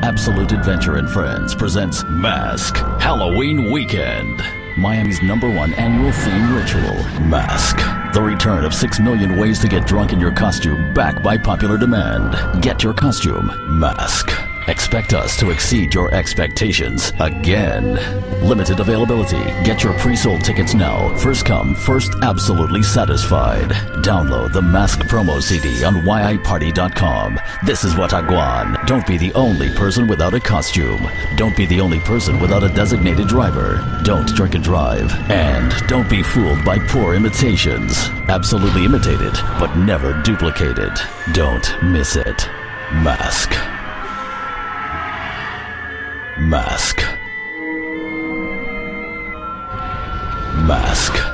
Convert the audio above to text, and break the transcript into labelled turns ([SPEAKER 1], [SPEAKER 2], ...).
[SPEAKER 1] Absolute Adventure and Friends presents Mask Halloween Weekend. Miami's #1 annual theme ritual, Mask. The return of 6 million ways to get drunk in your costume, back by popular demand. Get your costume, Mask. Expect us to exceed your expectations again. Limited availability. Get your pre-sold tickets now. First come, first absolutely satisfied. Download the Mask promo CD on yiparty.com. This is what I want. Don't be the only person without a costume. Don't be the only person without a designated driver. Don't drink and drive. And don't be fooled by poor imitations. Absolutely imitated, but never duplicated. Don't miss it. Mask. Mask. Mask.